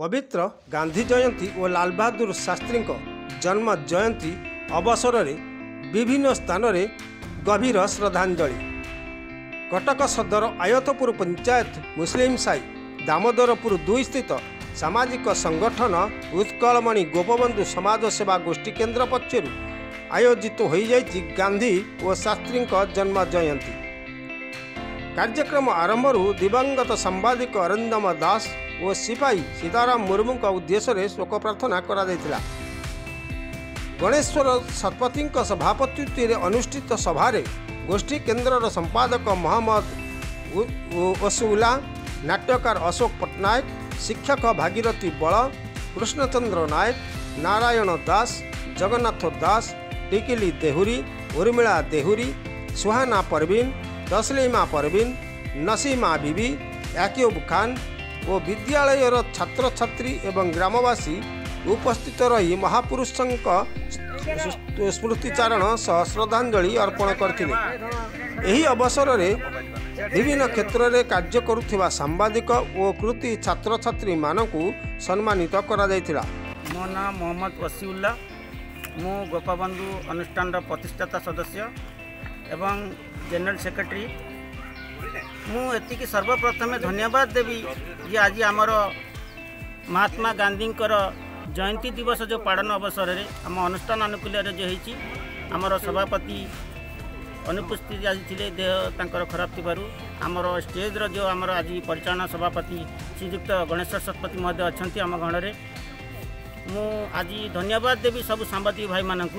पवित्र गांधी जयंती और लाल बहादुर शास्त्री जन्म जयंती अवसर में विभिन्न स्थान में गभीर श्रद्धांजलि। कटक सदर आयतपुर पंचायत मुस्लिम साई दामोदरपुर 2 स्थित सामाजिक संगठन उत्कलमणि गोपबंधु समाज सेवा गोष्ठी केन्द्र पक्षर आयोजित हो गांधी और शास्त्री जन्म जयंती। कार्यक्रम आरंभ दिवंगत सांबादिक अरिंदम दास और सिपाही सीताराम मुर्मू का उद्देश्य रे शोक प्रार्थना करा जायतिला। गणेश्वर शतपथी सभापतित्व में अनुष्ठित सभारे गोष्ठी केन्द्र संपादक मोहम्मद वसूला, नाट्यकार अशोक पट्टनायक, शिक्षक भागीरथी बल, कृष्णचंद्र नायक, नारायण दास, जगन्नाथ दास, टिकिली देहुरी, उर्मिला देहुरी, सुहाना परवीन, तस्लीमा परवीन, नसीमा बीबी, याक्यूब खान और विद्यालयर छात्र छात्री एवं ग्रामवासी उपस्थित रही महापुरुषों स्मृतिचारण सह श्रद्धांजलि अर्पण करते। यही अवसर में विभिन्न क्षेत्र में कार्य करुवा सांबादिक और कृति छात्र छात्री मानक सम्मानित करा जायतिला। मो नाम मोहम्मद वसीउल्ला, मु गोपबंधु अनुष्ठान प्रतिष्ठाता सदस्य एवं जनरल सेक्रेटरी। मुझे सर्वप्रथम धन्यवाद देवी जे आज आमर महात्मा गांधी जयंती दिवस जो पालन अवसर में आम अनुष्ठान अनुकूल जो होती आमर सभापति अनुपस्थित आज थे, देह तांकर खराब थी आमर स्टेज जो आमर आज परिचालन सभापति श्रीयुक्त गणेश्वर शतपथी महोदय अच्छा आम गण में। मु आज धन्यवाद देवी सब सांबादिक भाई मानक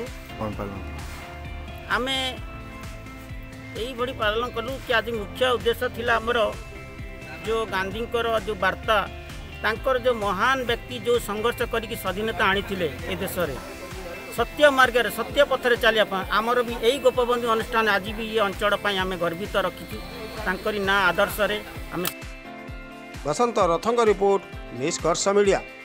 आमे यही भड़ी पालन कलु कि आज मुख्य उद्देश्य थिला हमर जो गांधी जो वार्ता तांकर जो महान व्यक्ति जो संघर्ष करिक स्वाधीनता आनी थिले ए देश रे सत्य मार्ग रे सत्य पथरे चलिया आमर भी यही गोपबंधु अनुष्ठान आज भी ये अंचल आम गर्वित रखीचु तांकरी ना आदर्श रे आम। Basant Rathang report, Nishkarsha media.